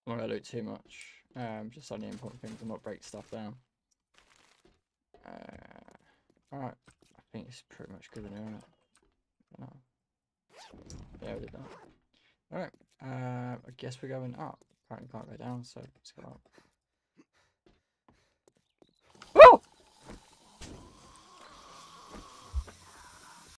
I'm not gonna loot too much. Just on the important things and not break stuff down. Alright. I think it's pretty much good in here, isn't it? No. Yeah, we did that. Alright. I guess we're going up. Apparently can't go down, so let's go up.